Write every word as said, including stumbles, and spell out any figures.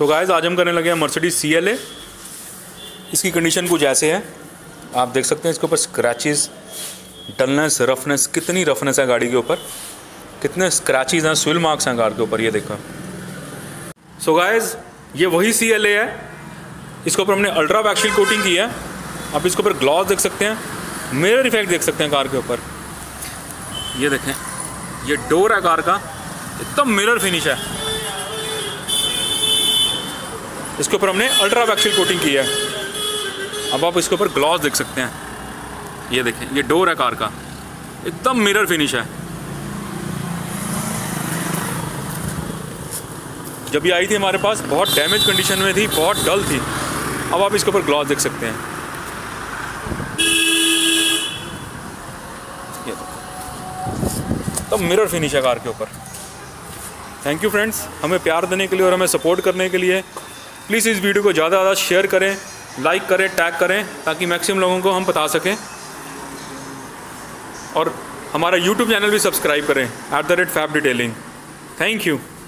So guys आज हम करने लगे हैं मर्सिडीज सी एल ए। इसकी कंडीशन कुछ ऐसे है, आप देख सकते हैं इसके ऊपर स्क्रैचेस, डलनेस, रफनेस, कितनी रफनेस है गाड़ी के ऊपर, कितने स्क्रैचेस हैं, स्विल मार्क्स हैं कार के ऊपर, ये देखो। सो गाइस ये वही सी एल ए है, इसके ऊपर हमने अल्ट्रा वैक्सील कोटिंग की है। आप इसके ऊपर ग्लॉस देख सकते हैं, मिरर इफेक्ट देख सकते हैं कार के ऊपर, ये देखें, ये डोर है कार का, एकदम मिरर फिनिश है। इसके ऊपर हमने अल्ट्रा वैक्सील कोटिंग की है। अब आप इसके ऊपर ग्लॉस देख सकते हैं, ये देखें, ये डोर है कार का, एकदम मिरर फिनिश है। जब ये आई थी हमारे पास बहुत डैमेज कंडीशन में थी, बहुत डल थी। अब आप इसके ऊपर ग्लॉस देख सकते हैं, ये तो मिरर फिनिश है कार के ऊपर। थैंक यू फ्रेंड्स, हमें प्यार देने के लिए और हमें सपोर्ट करने के लिए। प्लीज़ इस वीडियो को ज़्यादा ज़्यादा शेयर करें, लाइक करें, टैग करें, ताकि मैक्सिमम लोगों को हम बता सकें। और हमारा यूट्यूब चैनल भी सब्सक्राइब करें at the rate fab detailing. Thank you.